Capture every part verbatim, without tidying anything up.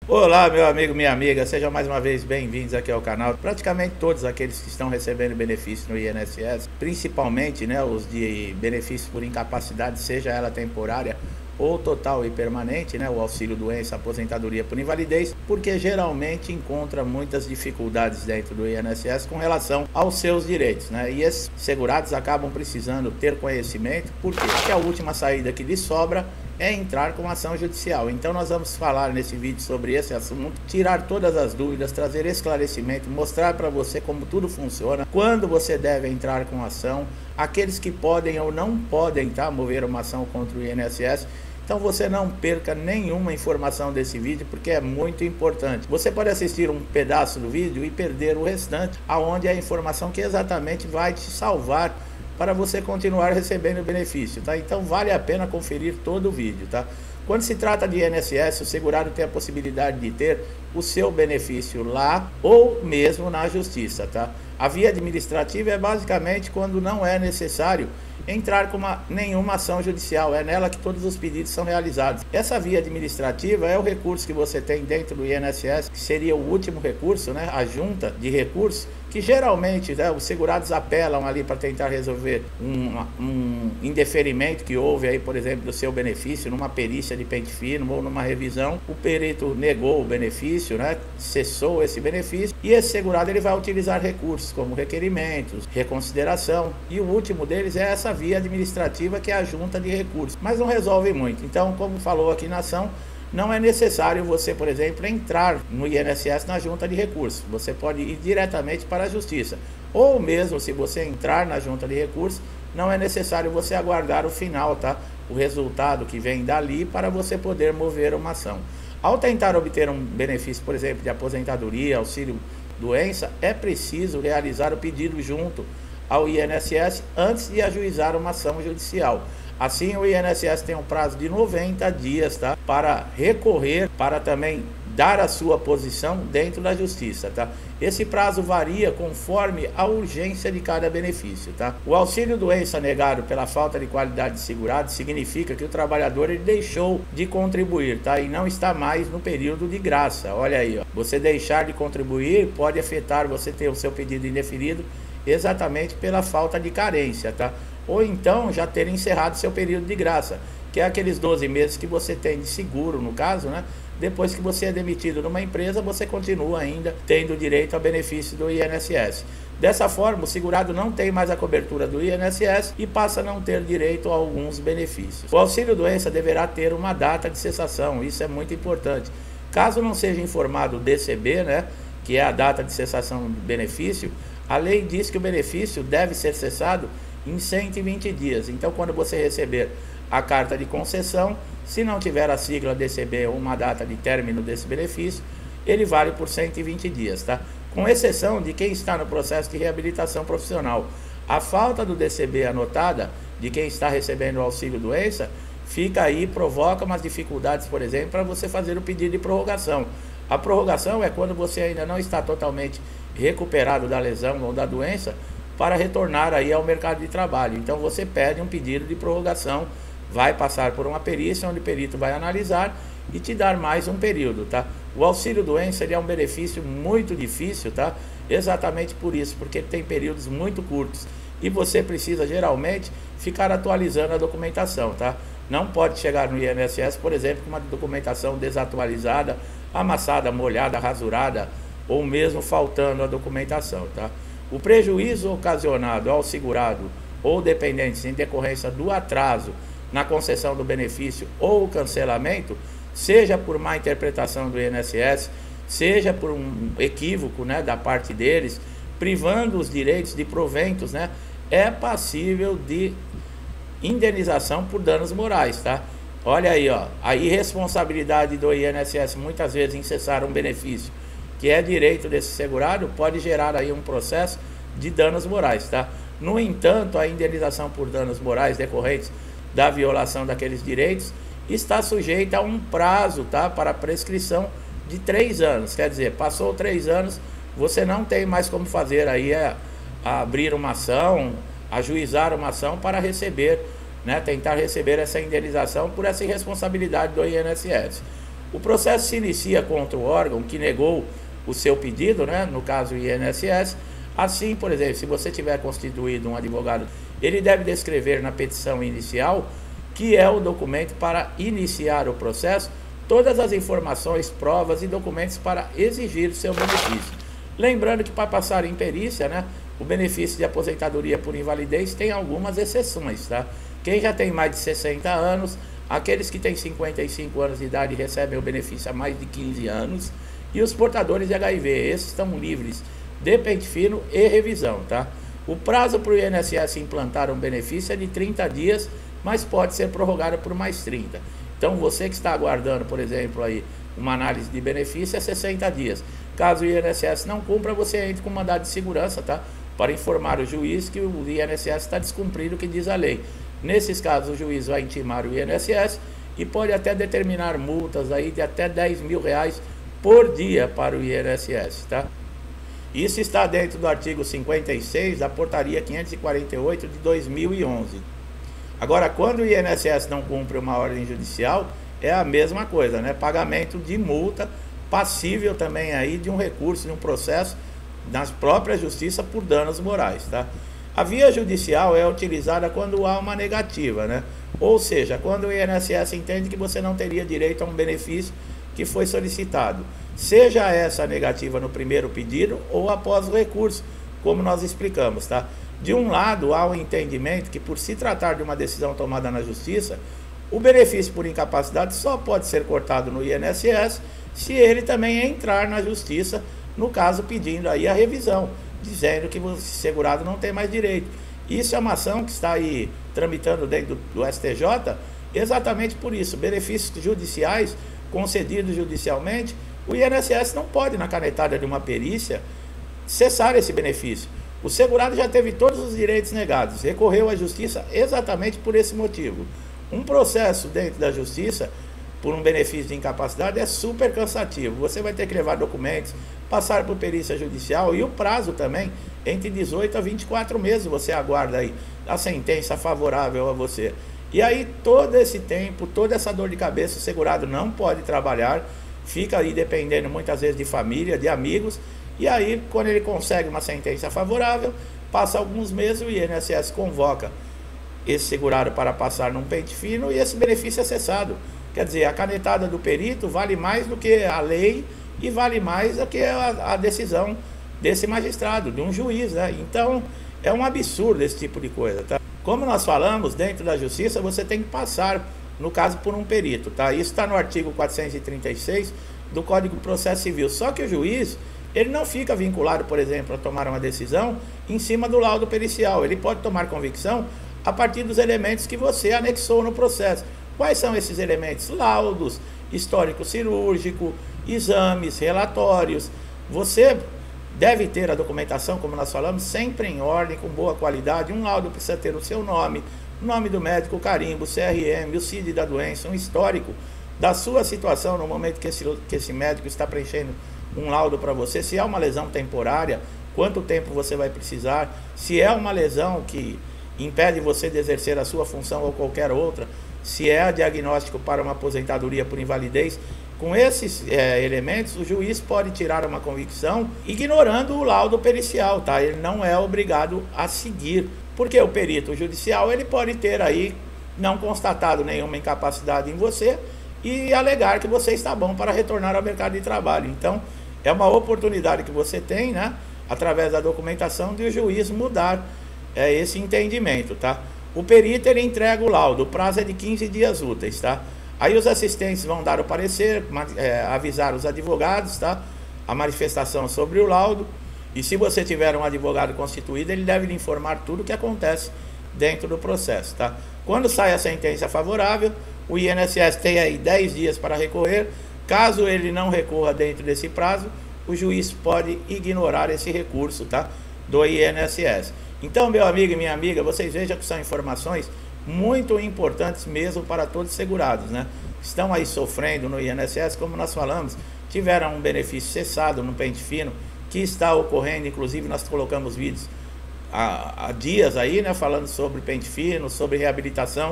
Olá, meu amigo, minha amiga, sejam mais uma vez bem-vindos aqui ao canal. Praticamente todos aqueles que estão recebendo benefícios no I N S S, principalmente né, os de benefícios por incapacidade, seja ela temporária ou total e permanente, né, o auxílio doença, aposentadoria por invalidez, porque geralmente encontra muitas dificuldades dentro do I N S S com relação aos seus direitos, né, e esses segurados acabam precisando ter conhecimento, porque a última saída que lhes sobra é entrar com ação judicial. Então nós vamos falar nesse vídeo sobre esse assunto, tirar todas as dúvidas, trazer esclarecimento, mostrar para você como tudo funciona, quando você deve entrar com ação, aqueles que podem ou não podem tá, mover uma ação contra o I N S S. Então você não perca nenhuma informação desse vídeo, porque é muito importante. Você pode assistir um pedaço do vídeo e perder o restante, aonde é a informação que exatamente vai te salvar para você continuar recebendo o benefício, tá? Então vale a pena conferir todo o vídeo, tá? Quando se trata de I N S S, o segurado tem a possibilidade de ter o seu benefício lá ou mesmo na justiça, tá? A via administrativa é basicamente quando não é necessário entrar com uma, nenhuma ação judicial, é nela que todos os pedidos são realizados. Essa via administrativa é o recurso que você tem dentro do I N S S, que seria o último recurso, né? A junta de recursos, que geralmente né, os segurados apelam ali para tentar resolver um, um indeferimento que houve aí, por exemplo, do seu benefício, numa perícia de pente fino ou numa revisão, o perito negou o benefício, né, cessou esse benefício, e esse segurado ele vai utilizar recursos como requerimentos, reconsideração, e o último deles é essa via administrativa, que é a junta de recursos, mas não resolve muito. Então, como falou aqui na ação, não é necessário você, por exemplo, entrar no I N S S na junta de recursos. Você pode ir diretamente para a justiça. Ou mesmo se você entrar na junta de recursos, não é necessário você aguardar o final, tá? O resultado que vem dali para você poder mover uma ação. Ao tentar obter um benefício, por exemplo, de aposentadoria, auxílio doença, é preciso realizar o pedido junto ao I N S S antes de ajuizar uma ação judicial. Assim, o I N S S tem um prazo de noventa dias, tá, para recorrer, para também dar a sua posição dentro da justiça, tá? Esse prazo varia conforme a urgência de cada benefício, tá? O auxílio doença negado pela falta de qualidade de segurado significa que o trabalhador ele deixou de contribuir, tá? E não está mais no período de graça. Olha aí, ó. Você deixar de contribuir pode afetar você ter o seu pedido indeferido exatamente pela falta de carência, tá? Ou então já ter encerrado seu período de graça, que é aqueles doze meses que você tem de seguro, no caso, né? Depois que você é demitido numa empresa, você continua ainda tendo direito ao benefício do I N S S. Dessa forma, o segurado não tem mais a cobertura do I N S S e passa a não ter direito a alguns benefícios. O auxílio doença deverá ter uma data de cessação, isso é muito importante. Caso não seja informado o D C B, né, que é a data de cessação do benefício, a lei diz que o benefício deve ser cessado em cento e vinte dias. Então, quando você receber a carta de concessão, se não tiver a sigla D C B ou uma data de término desse benefício, ele vale por cento e vinte dias, tá? Com exceção de quem está no processo de reabilitação profissional. A falta do D C B anotada de quem está recebendo o auxílio doença fica aí, provoca umas dificuldades, por exemplo, para você fazer o pedido de prorrogação. A prorrogação é quando você ainda não está totalmente recuperado da lesão ou da doença para retornar aí ao mercado de trabalho. Então você pede um pedido de prorrogação, vai passar por uma perícia onde o perito vai analisar e te dar mais um período, tá? O auxílio doença ele é um benefício muito difícil, tá? Exatamente por isso, porque tem períodos muito curtos e você precisa geralmente ficar atualizando a documentação, tá? Não pode chegar no I N S S, por exemplo, com uma documentação desatualizada, amassada, molhada, rasurada ou mesmo faltando a documentação, tá? O prejuízo ocasionado ao segurado ou dependentes em decorrência do atraso na concessão do benefício ou o cancelamento, seja por má interpretação do I N S S, seja por um equívoco, né, da parte deles, privando os direitos de proventos, né, é passível de indenização por danos morais, tá? Olha aí, ó, a irresponsabilidade do I N S S muitas vezes em cessar um benefício que é direito desse segurado pode gerar aí um processo de danos morais, tá? No entanto, a indenização por danos morais decorrentes da violação daqueles direitos está sujeita a um prazo, tá, para prescrição de três anos. Quer dizer, passou três anos, você não tem mais como fazer aí é, abrir uma ação, ajuizar uma ação para receber, né, tentar receber essa indenização por essa irresponsabilidade do I N S S. O processo se inicia contra o órgão que negou o seu pedido, né? No caso o I N S S. Assim, por exemplo, se você tiver constituído um advogado, ele deve descrever na petição inicial, que é o documento para iniciar o processo, todas as informações, provas e documentos para exigir seu benefício. Lembrando que para passar em perícia, né, o benefício de aposentadoria por invalidez tem algumas exceções, tá? Quem já tem mais de sessenta anos, aqueles que têm cinquenta e cinco anos de idade recebem o benefício há mais de quinze anos, e os portadores de H I V, esses estão livres de pente fino e revisão, tá? O prazo para o I N S S implantar um benefício é de trinta dias, mas pode ser prorrogado por mais trinta. Então você que está aguardando, por exemplo, aí uma análise de benefício é sessenta dias. Caso o I N S S não cumpra, você entra com mandado de segurança, tá? Para informar o juiz que o I N S S está descumprindo o que diz a lei. Nesses casos, o juiz vai intimar o I N S S e pode até determinar multas aí de até dez mil reais por dia para o I N S S, tá? Isso está dentro do artigo cinquenta e seis da portaria quinhentos e quarenta e oito de dois mil e onze. Agora, quando o I N S S não cumpre uma ordem judicial, é a mesma coisa, né? Pagamento de multa, passível também aí de um recurso, de um processo na própria justiça por danos morais, tá? A via judicial é utilizada quando há uma negativa, né? Ou seja, quando o I N S S entende que você não teria direito a um benefício que foi solicitado, seja essa negativa no primeiro pedido ou após o recurso, como nós explicamos, tá? De um lado, há o entendimento que, por se tratar de uma decisão tomada na justiça, o benefício por incapacidade só pode ser cortado no I N S S se ele também entrar na justiça, no caso pedindo aí a revisão, dizendo que o segurado não tem mais direito. Isso é uma ação que está aí tramitando dentro do, do S T J, exatamente por isso. Benefícios judiciais concedidos judicialmente, o I N S S não pode, na canetada de uma perícia, cessar esse benefício. O segurado já teve todos os direitos negados, recorreu à justiça exatamente por esse motivo. Um processo dentro da justiça, por um benefício de incapacidade, é super cansativo. Você vai ter que levar documentos, passar por perícia judicial, e o prazo também, entre dezoito a vinte e quatro meses, você aguarda aí a sentença favorável a você. E aí, todo esse tempo, toda essa dor de cabeça, o segurado não pode trabalhar, fica aí dependendo muitas vezes de família, de amigos, e aí, quando ele consegue uma sentença favorável, passa alguns meses, o I N S S convoca esse segurado para passar num pente fino e esse benefício é cessado. Quer dizer, a canetada do perito vale mais do que a lei e vale mais do que a, a decisão desse magistrado, de um juiz, né? Então, é um absurdo esse tipo de coisa, tá? Como nós falamos, dentro da justiça, você tem que passar, no caso, por um perito, tá? Isso está no artigo quatrocentos e trinta e seis do Código de Processo Civil. Só que o juiz, ele não fica vinculado, por exemplo, a tomar uma decisão em cima do laudo pericial. Ele pode tomar convicção a partir dos elementos que você anexou no processo. Quais são esses elementos? Laudos, histórico cirúrgico, exames, relatórios. Você deve ter a documentação, como nós falamos, sempre em ordem, com boa qualidade. Um laudo precisa ter o seu nome, o nome do médico, o carimbo, o C R M, o C I D da doença, um histórico da sua situação no momento que esse, que esse médico está preenchendo um laudo para você. Se é uma lesão temporária, quanto tempo você vai precisar, se é uma lesão que impede você de exercer a sua função ou qualquer outra, se é diagnóstico para uma aposentadoria por invalidez. Com esses é, elementos, o juiz pode tirar uma convicção ignorando o laudo pericial, tá? Ele não é obrigado a seguir, porque o perito judicial, ele pode ter aí não constatado nenhuma incapacidade em você e alegar que você está bom para retornar ao mercado de trabalho. Então, é uma oportunidade que você tem, né, através da documentação, de o juiz mudar é, esse entendimento, tá? O perito, ele entrega o laudo, o prazo é de quinze dias úteis, tá? Aí os assistentes vão dar o parecer, é, avisar os advogados, tá? A manifestação sobre o laudo. E se você tiver um advogado constituído, ele deve lhe informar tudo o que acontece dentro do processo, tá? Quando sai a sentença favorável, o I N S S tem aí dez dias para recorrer. Caso ele não recorra dentro desse prazo, o juiz pode ignorar esse recurso, tá? Do I N S S. Então, meu amigo e minha amiga, vocês vejam que são informações muito importantes mesmo para todos os segurados, né? Estão aí sofrendo no I N S S, como nós falamos, tiveram um benefício cessado no pente fino, que está ocorrendo, inclusive nós colocamos vídeos há, há dias aí, né? Falando sobre pente fino, sobre reabilitação,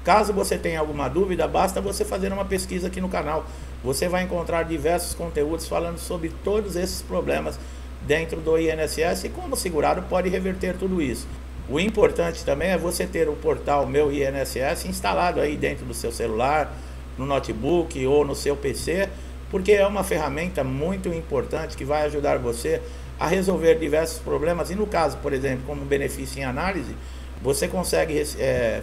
Caso você tenha alguma dúvida, basta você fazer uma pesquisa aqui no canal. Você vai encontrar diversos conteúdos falando sobre todos esses problemas dentro do I N S S e como o segurado pode reverter tudo isso. O importante também é você ter o portal Meu I N S S instalado aí dentro do seu celular, no notebook ou no seu P C, porque é uma ferramenta muito importante que vai ajudar você a resolver diversos problemas. E no caso, por exemplo, como benefício em análise, você consegue é,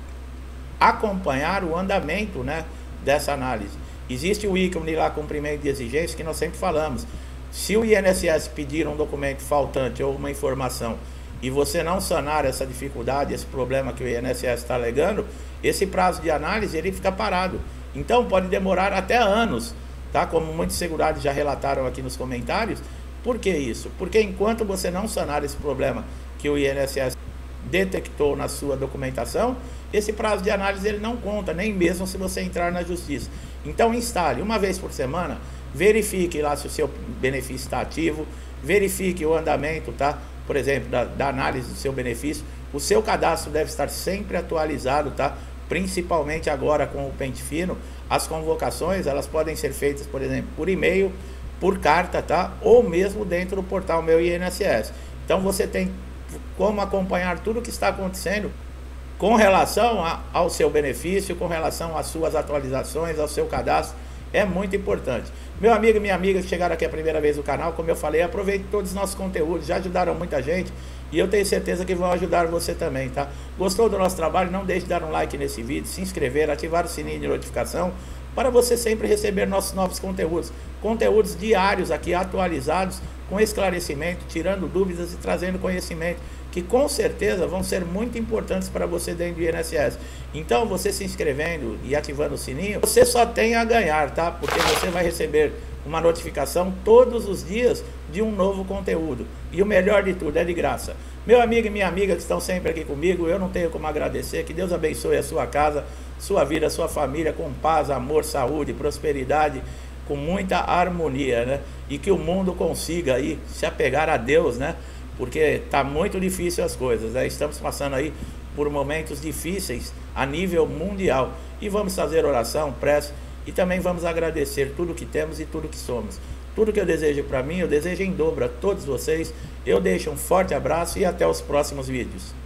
acompanhar o andamento, né, dessa análise. Existe o ícone lá, cumprimento de exigência, que nós sempre falamos. Se o I N S S pedir um documento faltante ou uma informação e você não sanar essa dificuldade, esse problema que o I N S S está alegando, esse prazo de análise ele fica parado. Então pode demorar até anos, tá? Como muitos segurados já relataram aqui nos comentários. Por que isso? Porque enquanto você não sanar esse problema que o I N S S detectou na sua documentação, esse prazo de análise ele não conta, nem mesmo se você entrar na justiça. Então instale uma vez por semana, verifique lá se o seu benefício está ativo, verifique o andamento, tá? Por exemplo, da, da análise do seu benefício. O seu cadastro deve estar sempre atualizado, tá? Principalmente agora com o pente fino. As convocações, elas podem ser feitas, por exemplo, por e-mail, por carta, tá? Ou mesmo dentro do portal Meu I N S S. Então você tem como acompanhar tudo o que está acontecendo com relação a, ao seu benefício, com relação às suas atualizações, ao seu cadastro. É muito importante. Meu amigo e minha amiga que chegaram aqui a primeira vez no canal, como eu falei, aproveite todos os nossos conteúdos, já ajudaram muita gente e eu tenho certeza que vão ajudar você também, tá? Gostou do nosso trabalho? Não deixe de dar um like nesse vídeo, se inscrever, ativar o sininho de notificação para você sempre receber nossos novos conteúdos. Conteúdos diários aqui atualizados, com esclarecimento, tirando dúvidas e trazendo conhecimento, que com certeza vão ser muito importantes para você dentro do I N S S. Então, você se inscrevendo e ativando o sininho, você só tem a ganhar, tá? Porque você vai receber uma notificação todos os dias de um novo conteúdo. E o melhor de tudo, é de graça. Meu amigo e minha amiga que estão sempre aqui comigo, eu não tenho como agradecer. Que Deus abençoe a sua casa, sua vida, sua família, com paz, amor, saúde, prosperidade, com muita harmonia, né? E que o mundo consiga aí se apegar a Deus, né? Porque tá muito difícil as coisas, né? Estamos passando aí por momentos difíceis a nível mundial. E vamos fazer oração, prece, e também vamos agradecer tudo que temos e tudo que somos. Tudo que eu desejo para mim, eu desejo em dobro a todos vocês. Eu deixo um forte abraço e até os próximos vídeos.